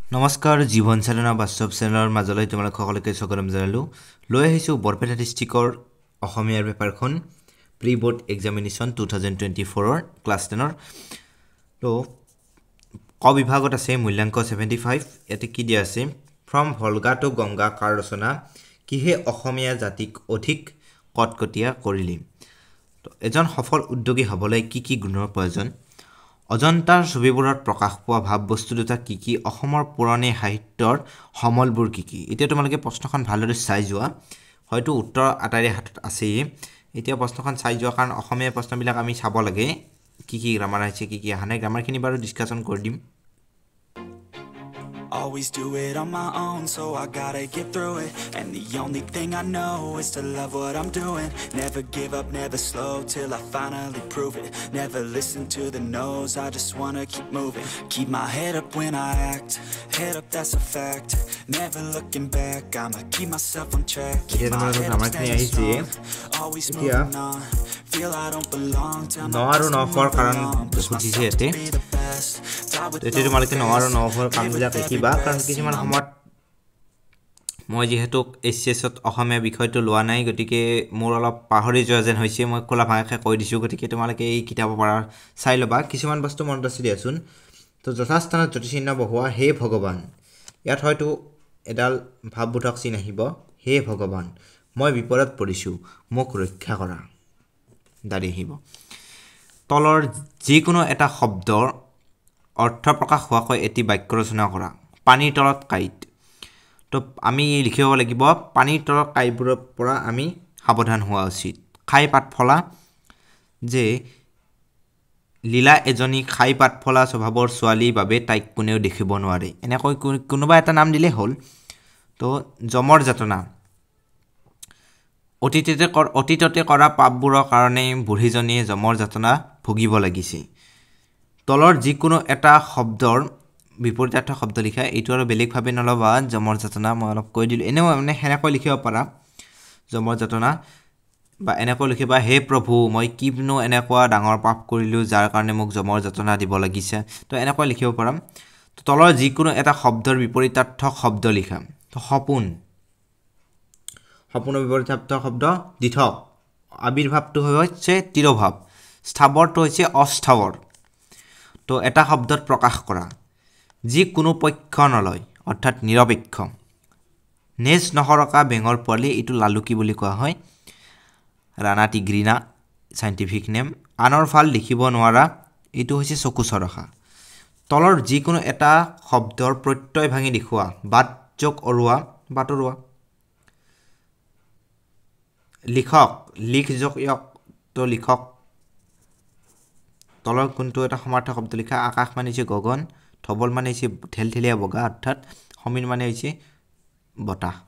নমস্কাৰ জীৱন চালনা বাস্তৱ চেনেলৰ মাজলৈ তোমালোক সকলোকে স্বাগতম জনালোঁ লৈ আহিছোঁ বৰপেটা ডিষ্ট্ৰিক্টৰ অসমীয়াৰ পেপাৰখন প্ৰি বোৰ্ড এক্সামিনেশ্যন 2024 ক্লাছ 10ৰ তো ক বিভাগত আছে মূল্যাংক 75 ইয়াতে কি দিয়া আছে ফ্ৰম ভলগা টু গংগা কাৰ ৰচনা কিহে অসমীয়া জাতিক অধিক কটকটীয়া কৰিলে তো এজন সফল উদ্যোগী হ'বলৈ কি গুণৰ প্ৰয়োজন অজন্তাৰ ছবিবোৰত প্ৰকাশ পোৱা ভাৱবস্তু দুটা কি অসমৰ পুৰণি সাহিত্যৰ সমলবোৰ কি এতিয়া তোমালোকে প্ৰশ্নখন ভালদৰে চাই যোৱা হয়তো উত্তৰ আটাইৰে হাতত আছেই এতিয়া প্ৰশ্নখন চাই যোৱা কাৰণ অসমীয়া প্ৰশ্নবিলাক আমি চাব লাগে কি গ্ৰামাৰ আছে কি আহা নাই গ্ৰামাৰখিনি বাৰু ডিসকাশন কৰি দিম Always do it on my own, so I gotta get through it. And the only thing I know is to love what I'm doing. Never give up, never slow, till I finally prove it. Never listen to the no's, I just wanna keep moving. Keep my head up when I act, head up that's a fact. Never looking back, I'ma keep myself on track. Keep my head up staying strong, always moving on. Feel I don't belong, tell my best to move along. Push myself to be the best. এতিয়া তোমালোকে নোৱাৰো নভৰ কামবিলাক দেখিবা কাৰণ কিছুমান সময়ত মই যেহেতু এছএছত অসমীয়া বিষয়টো লোৱা নাই গতিকে মোৰ অলপ পাহৰি যোৱা যেন হৈছে মই খোলা ভাষাৰে কৈ দিছোঁ গতিকে তোমালোকে এই কিতাপৰ পৰা চাই ল'বা কিছুমান বস্তু মনত আছে দিয়াচোন তো যথাস্থানত জ্যোতিচিহ্ন বহুৱা হে ভগৱান ইয়াত হয়তো এডাল ভাৱবোধক চিন আহিব হে ভগৱান মই বিপদত পৰিছোঁ মোক ৰক্ষা কৰা দাঁড়ি আহিব তলৰ যিকোনো এটা শব্দৰ অৰ্থ প্ৰকাশ হোৱাকৈ এটি বাক্য ৰচনা কৰা পানীৰ তলত কাইট তো আমি লিখিব লাগিব পানীৰ তলত কাইটবোৰৰ পৰা আমি সাৱধান হোৱা উচিত খাই পাত ফলা যে লীলা এজনী খাই পাত ফলা স্বভাৱৰ ছোৱালীৰ বাবে তাইক কোনেও দেখিব নোৱাৰে এনেকৈ কোনোবা এটা নাম দিলে হ'ল তো জমৰ যাতনা অতীততে কৰা পাপবোৰৰ কাৰণে বুঢ়ীজনীয়ে জমৰ যাতনা ভুগিব লাগিছে তলৰ যিকোনো এটা শব্দৰ বিপৰীতাৰ্থ শব্দ লিখা এইটো আৰু বেলেগভাৱে নলবা জমৰ যাতনা মই অলপ কৈ দিলোঁ এনেও মানে সেনেকৈ লিখিব পাৰা জমৰ যাতনা বা এনেকৈ লিখিবা হে প্ৰভু মই কিনো এনেকুৱা ডাঙৰ পাপ কৰিলোঁ যাৰ কাৰণে মোক জমৰ যাতনা দিব লাগিছে তো এনেকৈ লিখিব পাৰা তো তলৰ যিকোনো এটা শব্দৰ বিপৰীতাৰ্থ শব্দ লিখা তো সপোনৰ বিপৰীতাৰ্থ শব্দ দিঠক আবিৰ্ভাৱটো হৈছে তিৰোভাৱ স্থাৱৰটো হৈছে অস্থাৱৰ তো এটা শব্দত প্ৰকাশ কৰা যি কোনো পক্ষ নলয় অৰ্থাৎ নিৰপেক্ষ নেজ নহৰকা বেঙৰ পোৱালি এইটো লালুকি বুলি কোৱা হয় ৰাণা টিগ্ৰিনা সাইণ্টিফিক নেম আনৰ ফাল লিখিব নোৱাৰা এইটো হৈছে চকু চৰখা তলৰ যিকোনো এটা শব্দৰ প্ৰত্যয় ভাঙি দেখুওৱা বাট যোগ অৰুৱা বাটৰুৱা লিখক লিখ যোগ তো লিখক তলৰ কোনটো এটা সমাৰ্থক শব্দ লিখা আকাশ মানে হৈছে গগন থবল মানে হৈছে ঠেলঠেলীয়া বগা অৰ্থাৎ সমীৰ মানে হৈছে বতাহ